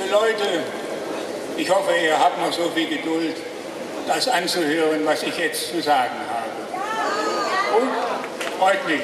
Leute, ich hoffe, ihr habt noch so viel Geduld, das anzuhören, was ich jetzt zu sagen habe. Und freut mich.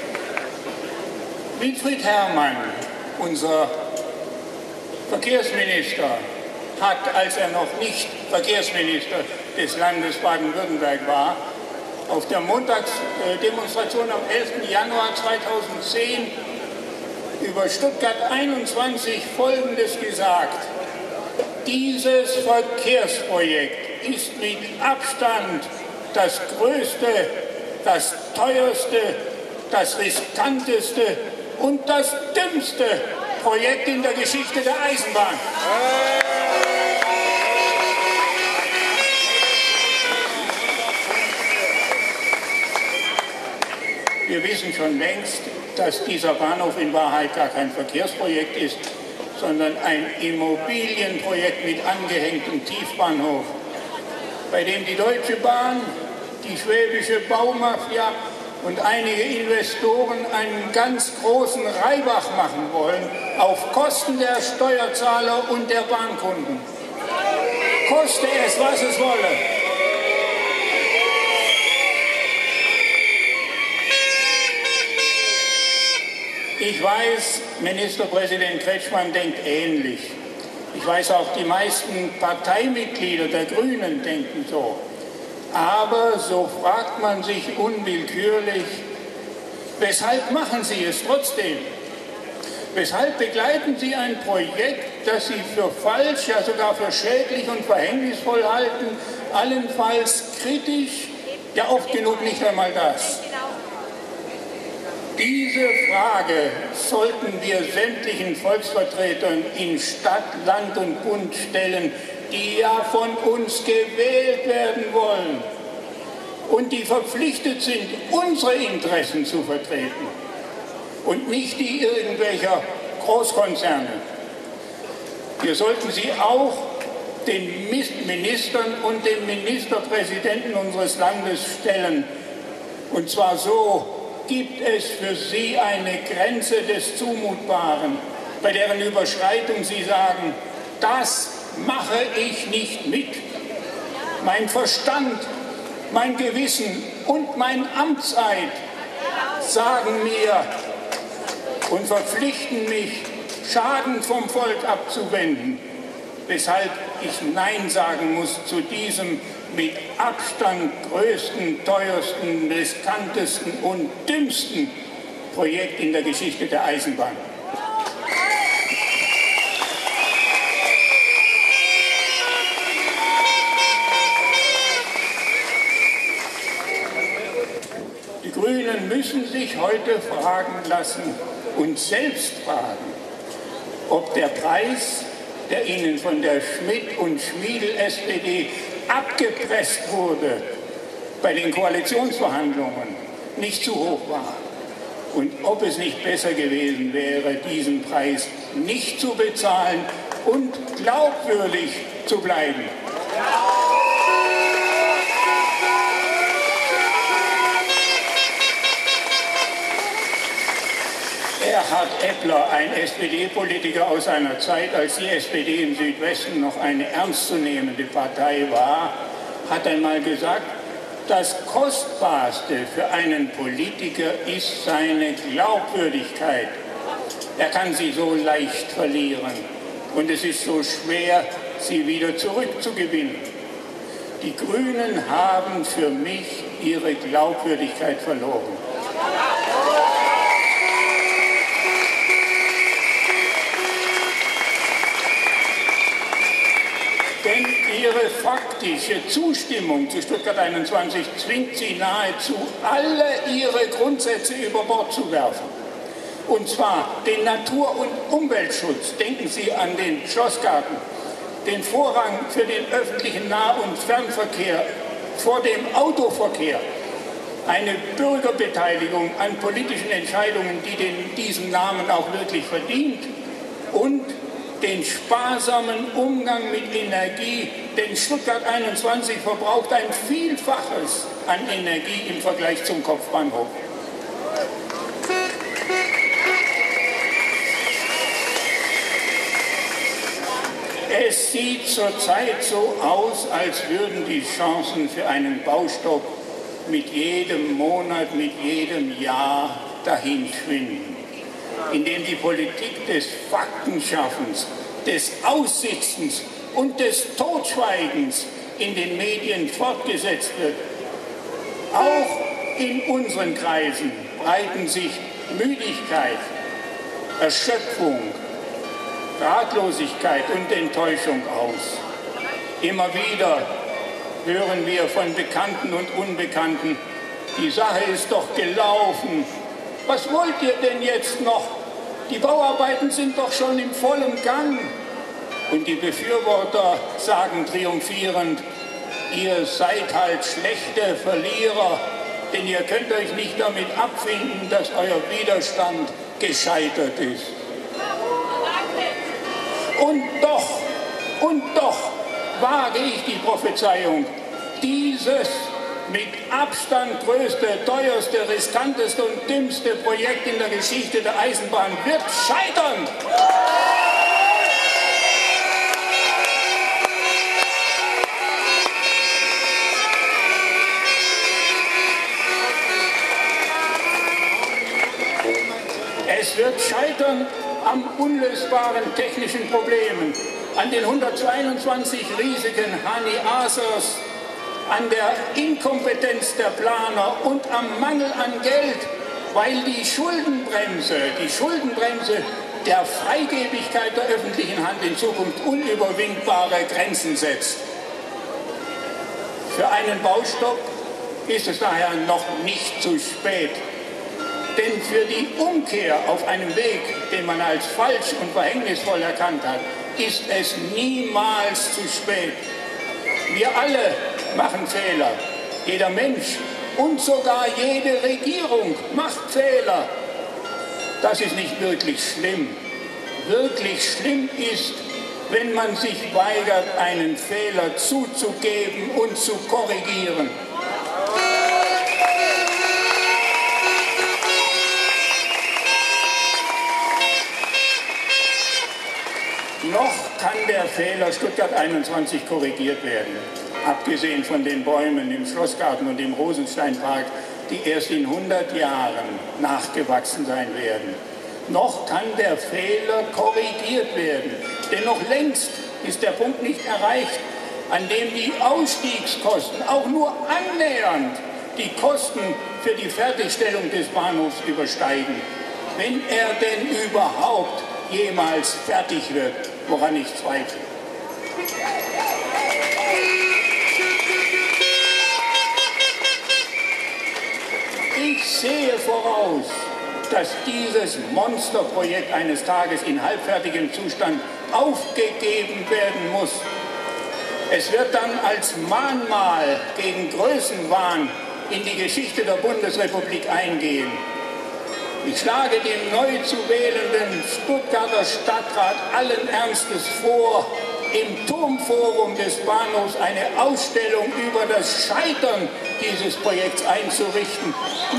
Winfried Herrmann, unser Verkehrsminister, hat, als er noch nicht Verkehrsminister des Landes Baden-Württemberg war, auf der Montagsdemonstration am 11. Januar 2010 über Stuttgart 21 Folgendes gesagt: Dieses Verkehrsprojekt ist mit Abstand das größte, das teuerste, das riskanteste und das dümmste Projekt in der Geschichte der Eisenbahn. Wir wissen schon längst, dass dieser Bahnhof in Wahrheit gar kein Verkehrsprojekt ist, sondern ein Immobilienprojekt mit angehängtem Tiefbahnhof, bei dem die Deutsche Bahn, die schwäbische Baumafia und einige Investoren einen ganz großen Reibach machen wollen, auf Kosten der Steuerzahler und der Bahnkunden. Koste es, was es wolle. Ich weiß, Ministerpräsident Kretschmann denkt ähnlich. Ich weiß auch, die meisten Parteimitglieder der Grünen denken so. Aber so fragt man sich unwillkürlich, weshalb machen Sie es trotzdem? Weshalb begleiten Sie ein Projekt, das Sie für falsch, ja sogar für schädlich und verhängnisvoll halten, allenfalls kritisch, ja oft genug nicht einmal das? Diese Frage sollten wir sämtlichen Volksvertretern in Stadt, Land und Bund stellen, die ja von uns gewählt werden wollen und die verpflichtet sind, unsere Interessen zu vertreten und nicht die irgendwelcher Großkonzerne. Wir sollten sie auch den Ministern und dem Ministerpräsidenten unseres Landes stellen, und zwar so: Gibt es für Sie eine Grenze des Zumutbaren, bei deren Überschreitung Sie sagen, das mache ich nicht mit? Mein Verstand, mein Gewissen und mein Amtseid sagen mir und verpflichten mich, Schaden vom Volk abzuwenden, weshalb ich Nein sagen muss zu diesem mit Abstand größten, teuersten, riskantesten und dümmsten Projekt in der Geschichte der Eisenbahn. Die Grünen müssen sich heute fragen lassen und selbst fragen, ob der Preis, der ihnen von der Schmidt- und Schmiedl-SPD abgepresst wurde bei den Koalitionsverhandlungen, nicht zu hoch war und ob es nicht besser gewesen wäre, diesen Preis nicht zu bezahlen und glaubwürdig zu bleiben. Erhard Eppler, ein SPD-Politiker aus einer Zeit, als die SPD im Südwesten noch eine ernstzunehmende Partei war, hat einmal gesagt, das Kostbarste für einen Politiker ist seine Glaubwürdigkeit. Er kann sie so leicht verlieren und es ist so schwer, sie wieder zurückzugewinnen. Die Grünen haben für mich ihre Glaubwürdigkeit verloren. Denn ihre faktische Zustimmung zu Stuttgart 21 zwingt sie nahezu, alle ihre Grundsätze über Bord zu werfen. Und zwar den Natur- und Umweltschutz, denken Sie an den Schlossgarten, den Vorrang für den öffentlichen Nah- und Fernverkehr vor dem Autoverkehr, eine Bürgerbeteiligung an politischen Entscheidungen, die diesen Namen auch wirklich verdient, und den sparsamen Umgang mit Energie, denn Stuttgart 21 verbraucht ein Vielfaches an Energie im Vergleich zum Kopfbahnhof. Es sieht zurzeit so aus, als würden die Chancen für einen Baustopp mit jedem Monat, mit jedem Jahr dahin schwinden, indem die Politik des Faktenschaffens, des Aussitzens und des Totschweigens in den Medien fortgesetzt wird. Auch in unseren Kreisen breiten sich Müdigkeit, Erschöpfung, Ratlosigkeit und Enttäuschung aus. Immer wieder hören wir von Bekannten und Unbekannten, die Sache ist doch gelaufen. Was wollt ihr denn jetzt noch? Die Bauarbeiten sind doch schon im vollen Gang. Und die Befürworter sagen triumphierend, ihr seid halt schlechte Verlierer, denn ihr könnt euch nicht damit abfinden, dass euer Widerstand gescheitert ist. Und doch wage ich die Prophezeiung, dieses mit Abstand größte, teuerste, riskanteste und dümmste Projekt in der Geschichte der Eisenbahn wird scheitern. Es wird scheitern an unlösbaren technischen Problemen, an den 122 Risiken Hani-Asers, an der Inkompetenz der Planer und am Mangel an Geld, weil die Schuldenbremse der Freigebigkeit der öffentlichen Hand in Zukunft unüberwindbare Grenzen setzt. Für einen Baustopp ist es daher noch nicht zu spät. Denn für die Umkehr auf einem Weg, den man als falsch und verhängnisvoll erkannt hat, ist es niemals zu spät. Wir alle machen Fehler. Jeder Mensch und sogar jede Regierung macht Fehler. Das ist nicht wirklich schlimm. Wirklich schlimm ist, wenn man sich weigert, einen Fehler zuzugeben und zu korrigieren. Noch kann der Fehler Stuttgart 21 korrigiert werden, abgesehen von den Bäumen im Schlossgarten und im Rosensteinpark, die erst in 100 Jahren nachgewachsen sein werden. Noch kann der Fehler korrigiert werden, denn noch längst ist der Punkt nicht erreicht, an dem die Ausstiegskosten auch nur annähernd die Kosten für die Fertigstellung des Bahnhofs übersteigen, wenn er denn überhaupt jemals fertig wird, woran ich zweifle. Ich sehe voraus, dass dieses Monsterprojekt eines Tages in halbfertigem Zustand aufgegeben werden muss. Es wird dann als Mahnmal gegen Größenwahn in die Geschichte der Bundesrepublik eingehen. Ich schlage dem neu zu wählenden Stuttgarter Stadtrat allen Ernstes vor, im Turmforum des Bahnhofs eine Ausstellung über das Scheitern dieses Projekts einzurichten.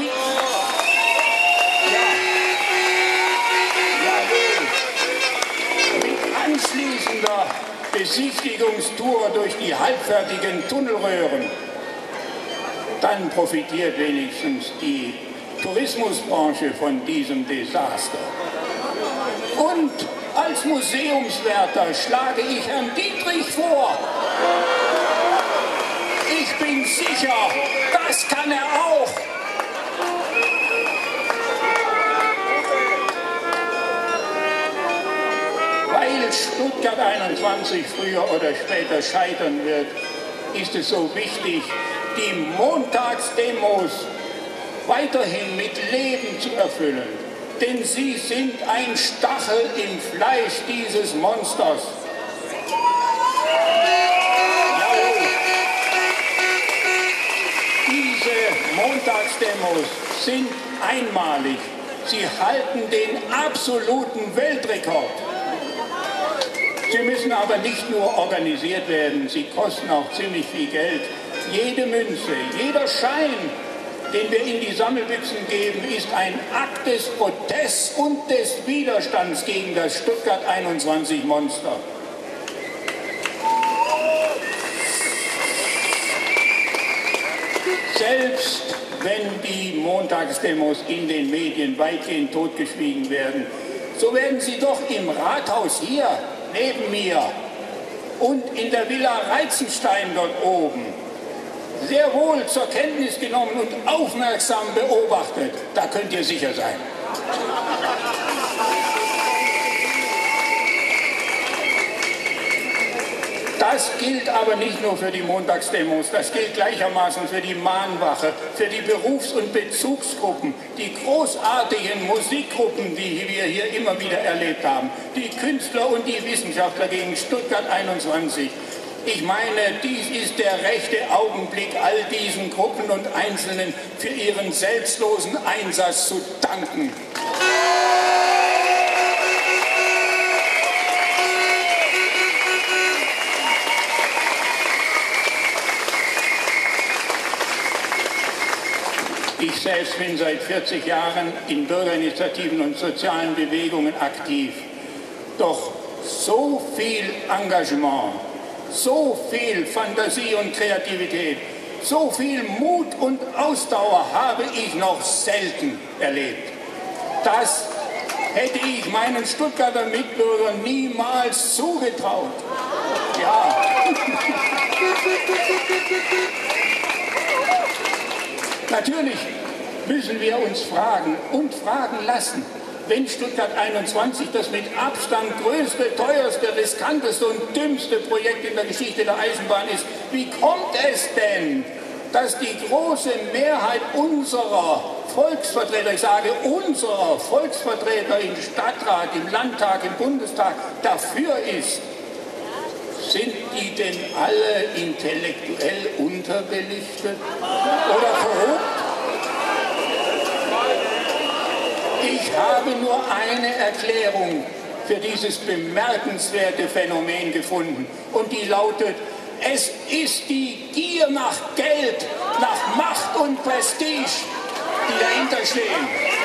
Mit anschließender Besichtigungstour durch die halbfertigen Tunnelröhren. Dann profitiert wenigstens die Tourismusbranche von diesem Desaster. Und als Museumswärter schlage ich Herrn Dietrich vor. Ich bin sicher, das kann er auch. Weil Stuttgart 21 früher oder später scheitern wird, ist es so wichtig, die Montagsdemos weiterhin mit Leben zu erfüllen, denn sie sind ein Stachel im Fleisch dieses Monsters. Jawohl. Diese Montagsdemos sind einmalig. Sie halten den absoluten Weltrekord. Sie müssen aber nicht nur organisiert werden, sie kosten auch ziemlich viel Geld. Jede Münze, jeder Schein, den wir in die Sammelbüchsen geben, ist ein Akt des Protests und des Widerstands gegen das Stuttgart 21 Monster. Selbst wenn die Montagsdemos in den Medien weitgehend totgeschwiegen werden, so werden sie doch im Rathaus hier neben mir und in der Villa Reitzenstein dort oben sehr wohl zur Kenntnis genommen und aufmerksam beobachtet. Da könnt ihr sicher sein. Das gilt aber nicht nur für die Montagsdemos, das gilt gleichermaßen für die Mahnwache, für die Berufs- und Bezugsgruppen, die großartigen Musikgruppen, die wir hier immer wieder erlebt haben, die Künstler und die Wissenschaftler gegen Stuttgart 21. Ich meine, dies ist der rechte Augenblick, all diesen Gruppen und Einzelnen für ihren selbstlosen Einsatz zu danken. Ich selbst bin seit 40 Jahren in Bürgerinitiativen und sozialen Bewegungen aktiv. Doch so viel Engagement, so viel Fantasie und Kreativität, so viel Mut und Ausdauer habe ich noch selten erlebt. Das hätte ich meinen Stuttgarter Mitbürgern niemals zugetraut. Ja. Natürlich müssen wir uns fragen und fragen lassen, wenn Stuttgart 21 das mit Abstand größte, teuerste, riskanteste und dümmste Projekt in der Geschichte der Eisenbahn ist, wie kommt es denn, dass die große Mehrheit unserer Volksvertreter, ich sage unserer Volksvertreter im Stadtrat, im Landtag, im Bundestag dafür ist? Sind die denn alle intellektuell unterbelichtet oder korrupt? Ich habe nur eine Erklärung für dieses bemerkenswerte Phänomen gefunden und die lautet: Es ist die Gier nach Geld, nach Macht und Prestige, die dahinter stehen.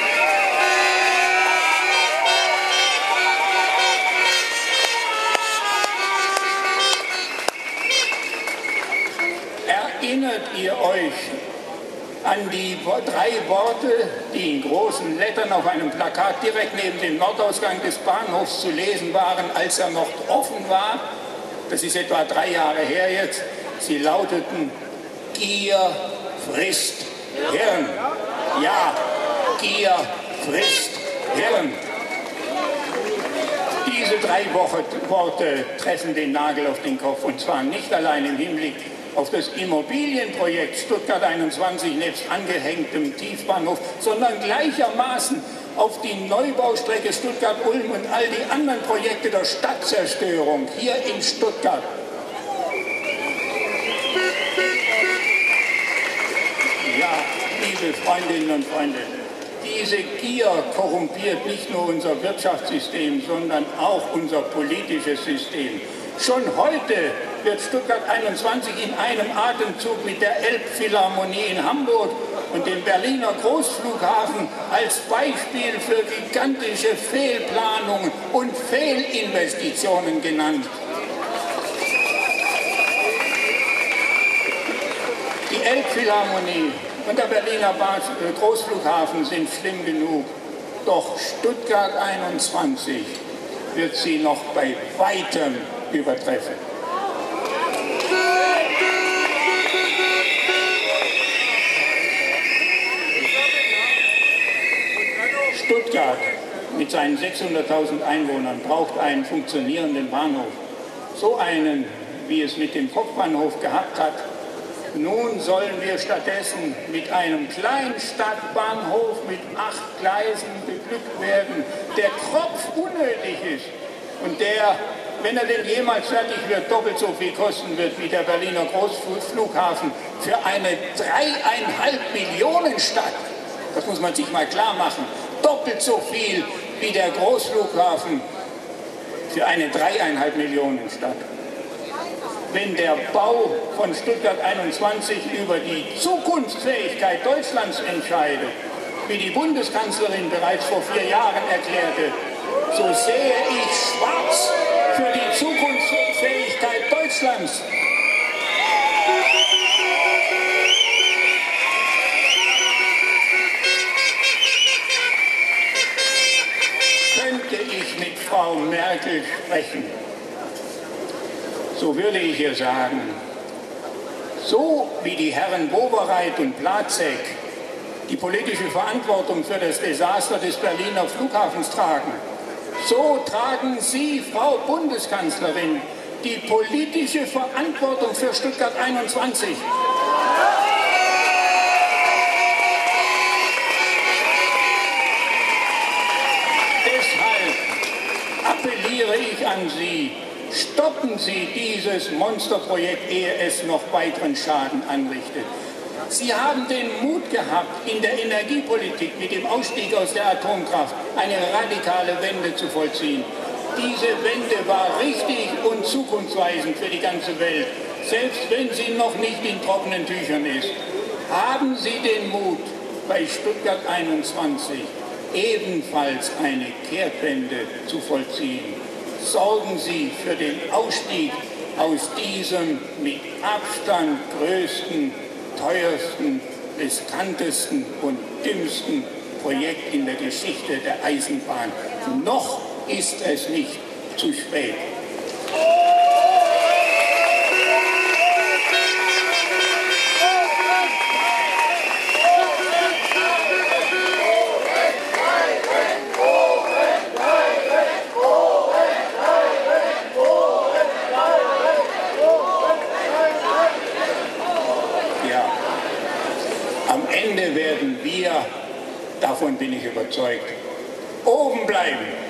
Erinnert ihr euch an die 3 Worte, die in großen Lettern auf einem Plakat direkt neben dem Nordausgang des Bahnhofs zu lesen waren, als er noch offen war? Das ist etwa 3 Jahre her jetzt. Sie lauteten: Gier frisst Hirn. Ja, Gier frisst Hirn. Diese 3 Worte treffen den Nagel auf den Kopf, und zwar nicht allein im Hinblick auf das Immobilienprojekt Stuttgart 21 nebst angehängtem Tiefbahnhof, sondern gleichermaßen auf die Neubaustrecke Stuttgart-Ulm und all die anderen Projekte der Stadtzerstörung hier in Stuttgart. Ja, liebe Freundinnen und Freunde, diese Gier korrumpiert nicht nur unser Wirtschaftssystem, sondern auch unser politisches System. Schon heute wird Stuttgart 21 in einem Atemzug mit der Elbphilharmonie in Hamburg und dem Berliner Großflughafen als Beispiel für gigantische Fehlplanungen und Fehlinvestitionen genannt. Die Elbphilharmonie und der Berliner Großflughafen sind schlimm genug, doch Stuttgart 21 wird sie noch bei weitem übertreffen. Stuttgart mit seinen 600.000 Einwohnern braucht einen funktionierenden Bahnhof. So einen, wie es mit dem Kopfbahnhof gehabt hat. Nun sollen wir stattdessen mit einem kleinen Stadtbahnhof mit 8 Gleisen beglückt werden, der kropfunnötig ist und der, wenn er denn jemals fertig wird, doppelt so viel kosten wird wie der Berliner Großflughafen für eine 3,5 Millionen Stadt. Das muss man sich mal klar machen. Doppelt so viel wie der Großflughafen für eine 3,5 Millionen Stadt. Wenn der Bau von Stuttgart 21 über die Zukunftsfähigkeit Deutschlands entscheidet, wie die Bundeskanzlerin bereits vor 4 Jahren erklärte, so sehe ich schwarz für die Zukunftsfähigkeit Deutschlands. könnte ich mit Frau Merkel sprechen. So würde ich ihr sagen, so wie die Herren Wowereit und Platzek die politische Verantwortung für das Desaster des Berliner Flughafens tragen, so tragen Sie, Frau Bundeskanzlerin, die politische Verantwortung für Stuttgart 21. Deshalb appelliere ich an Sie, stoppen Sie dieses Monsterprojekt, ehe es noch weiteren Schaden anrichtet. Sie haben den Mut gehabt, in der Energiepolitik mit dem Ausstieg aus der Atomkraft eine radikale Wende zu vollziehen. Diese Wende war richtig und zukunftsweisend für die ganze Welt, selbst wenn sie noch nicht in trockenen Tüchern ist. Haben Sie den Mut, bei Stuttgart 21 ebenfalls eine Kehrtwende zu vollziehen. Sorgen Sie für den Ausstieg aus diesem mit Abstand größten, teuersten, riskantesten und dümmsten Projekt in der Geschichte der Eisenbahn. Noch ist es nicht zu spät. Am Ende werden wir, davon bin ich überzeugt, oben bleiben.